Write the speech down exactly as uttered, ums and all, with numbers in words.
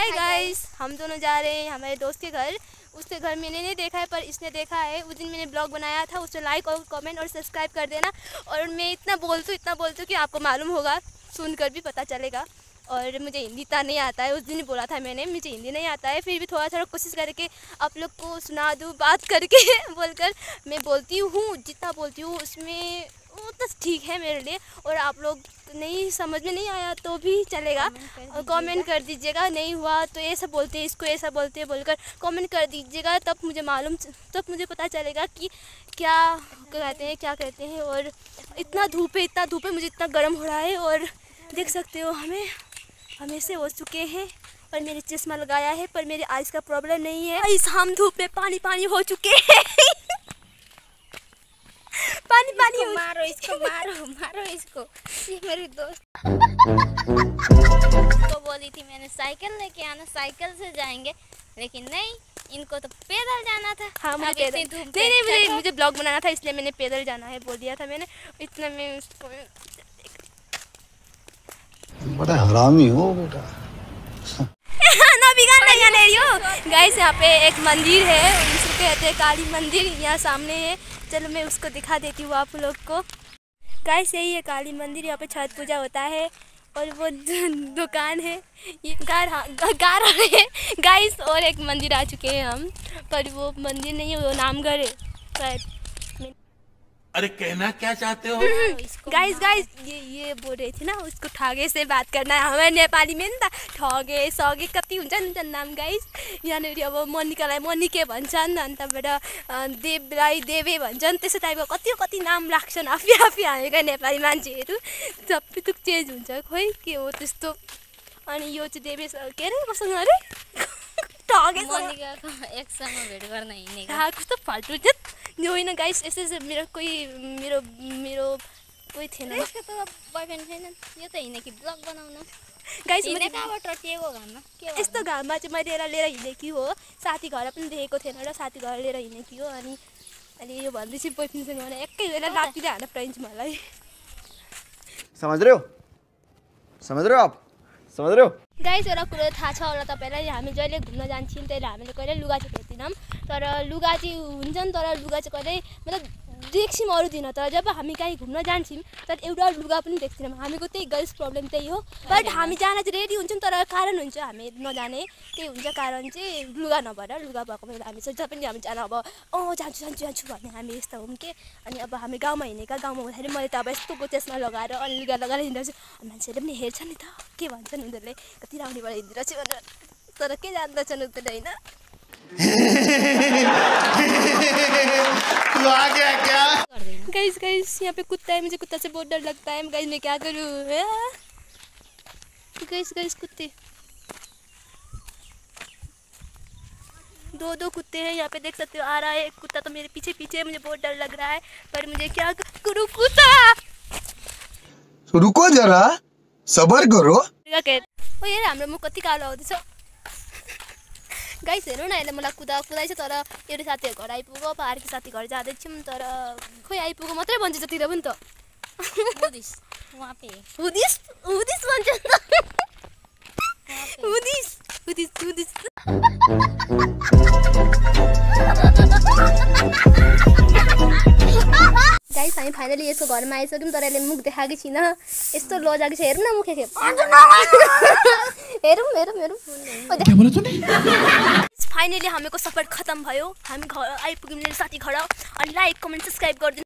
Hi guys, हम दोनों जा रहे हैं हमारे दोस्त के घर। उसके घर मैंने नहीं देखा है पर इसने देखा है। उस दिन मैंने ब्लॉग बनाया था, उससे लाइक और कमेंट और सब्सक्राइब कर देना। और मैं इतना बोलती हूँ इतना बोलती हूँ कि आपको मालूम होगा, सुनकर भी पता चलेगा। और मुझे हिंदी इतना नहीं आता है, उस दिन ही बोला था मैंने मुझे हिंदी नहीं आता है, फिर भी थोड़ा थोड़ा कोशिश करके आप लोग को सुना दूँ बात करके बोलकर मैं बोलती हूँ। जितना बोलती हूँ उसमें वो तो ठीक है मेरे लिए। और आप लोग नहीं समझ में नहीं आया तो भी चलेगा, और कमेंट कर दीजिएगा। नहीं हुआ तो ऐसा बोलते हैं, इसको ऐसा बोलते हैं बोलकर कमेंट कर दीजिएगा, तब मुझे मालूम तब मुझे पता चलेगा कि क्या कहते हैं क्या कहते हैं। और इतना धूप है इतना धूप है, मुझे इतना गर्म हो रहा है। और देख सकते हो हमें हमें से हो चुके हैं। और मेरे चश्मा लगाया है पर मेरे आइज का प्रॉब्लम नहीं है। इस हम धूप में पानी पानी हो चुके हैं पानी पानी इसको मारो इसको मारो मारो इसको। ये मेरी दोस्त तो बोली थी मैंने साइकिल लेके आना, साइकिल से जाएंगे, लेकिन नहीं, इनको तो पैदल जाना था। हाँ मुझे पैदल नहीं नहीं मुझे मुझे ब्लॉग बनाना था, इसलिए मैंने पैदल जाना है बोल दिया था मैंने। इतना मैं उसको बड़ा हरामी हो बेटा ना बिगाड़ना यहाँ नहीं हो। गाइस यहाँ पे एक मंदिर है, उसको कहते हैं काली मंदिर, यहाँ सामने है। चलो मैं उसको दिखा देती हूँ आप लोग को। गाइस यही है काली मंदिर, यहाँ पे छठ पूजा होता है। और वो दुकान है, ये गार हाँ गार है गाइस। और एक मंदिर आ चुके हैं हम, पर वो मंदिर नहीं है, वो नामघर है पर। अरे कहना क्या चाहते हो? गाइस गाइस ये ये बोल रही थी ना, उसको ठागे से बात करना है हमें नेपाली में नि त। ठगे सगे कति हुन्छ नि त नाम गाइस। यहाँनिर अब मनिकालाई मनिके भन्छन्, अन्तबाट देवलाई देवे भन्छन्, त्यस्तो टाइपको कति कति नाम राख्छन् आफै आफै हालेका नेपाली मान्छेहरू। सबै थुक चेन्ज हुन्छ, खोइ के हो त्यस्तो। अनि यो चाहिँ देवे के अरे मसँग अरे ठगे मनिकाको एकसँग भेट गर्न हिँडेको। हाँ कस्तो फाल्टु छ यो होइन गाइस। यस्तो यस्तो मेरो कोही मेरो मेरो कोही थिएन। यसको त बोयफ्रेन्ड छैन, यो त हिँड्ने कि ब्लग बनाउनु गाइस। हिँड्ने कहाँबाट टिएको घरमा के यस्तो घाममा चाहिँ मैले यसलाई लिएर हिँडेकी हो, साथी घर पनि देखेको थिएन र साथी घर लिएर हिँडेकी हो। अनि अनि यो भन्दैछु बोयफ्रेन्डसँग मलाई एकै बेला लात्तीले हान्न पाइन्छ मलाई। समझ रहे हो समझ रहे हो आप समझ रहे हो गाइस एउटा कुरो थाहा छ होला तपाईँलाई, हामी जहिले घुम्न जान्छौँ त्यहिले हामीले कहिले लुगा चाहिँ भेट्दैनौँ। तर लुगा चाहिँ हुन्छ नि, तर लुगा चाहिँ कहिले मतलब देख्छौँ अरू दिन। तर जब हामी कहीँ घुम्न जान्छौँ तर एउटा लुगा पनि देख्दैनौँ। हामीको त्यही गर्ल्स प्रब्लम त्यही हो। बट हामी जान चाहिँ रेडी हुन्छौँ, तर कारण हुन्छ हामी नजाने, त्यही हुन्छ कारण चाहिँ लुगा नभएर। लुगा भएको बेला हामी जब पनि हामी जान अब अँ जान्छु जान्छु जान्छु भन्ने हामी यस्तो हौँ के। अनि अब हामी गाउँमा हिँडेका, गाउँमा हुँदाखेरि मैले त अब यस्तो चस्मा लगाएर अनि लुगा लगाएर हिँड्दैछु, मान्छेहरूले पनि हेर्छ नि त के भन्छन् उनीहरूले, कति राम्रोबाट हिँडिरहेछु भनेर। तर के जान्दछन् उनीहरूले होइन। तू आ गया क्या? गाइस गाइस यहाँ पे कुत्ता है, मुझे कुत्ता से बहुत डर लगता है गाइस। मैं क्या करूँ गाइस गाइस कुत्ते दो दो कुत्ते हैं यहाँ पे देख सकते हो। आ रहा है एक कुत्ता तो मेरे पीछे पीछे, मुझे बहुत डर लग रहा है पर मुझे क्या करूँ। कुत्ता रुको जरा सबर करो। ओ यार हाम्रो मुख कति कालो आउँदैछ गाइस। हेर्नु न यसले मलाई कुदा कुदाइछ, तर एउटा साथीहरू घर आइपुग्यो, अर्को साथी घर जाँदैछौँ, तर खोइ आइपुग्यो मात्रै भन्छ जतिर पनि त। हुदिस वहाँ पे हुदिस हुदिस भन्छ नि त। हुदिस हुदिस हुदिस गाइस हामी फाइनली यसको घरमा आइसक्यौँ, तर यसले मुख देखाएकै छैन, यस्तो लजाएको छ। हेरौँ न मुख हेरौँ हेरौँ हेरौँ हेरौँ। फाइनली हामीको सफर खत्म भयो, हामी घर आइपुग्यौँ मेरो साथी घर। अनि लाइक कमेन्ट सब्सक्राइब गरिदिनु।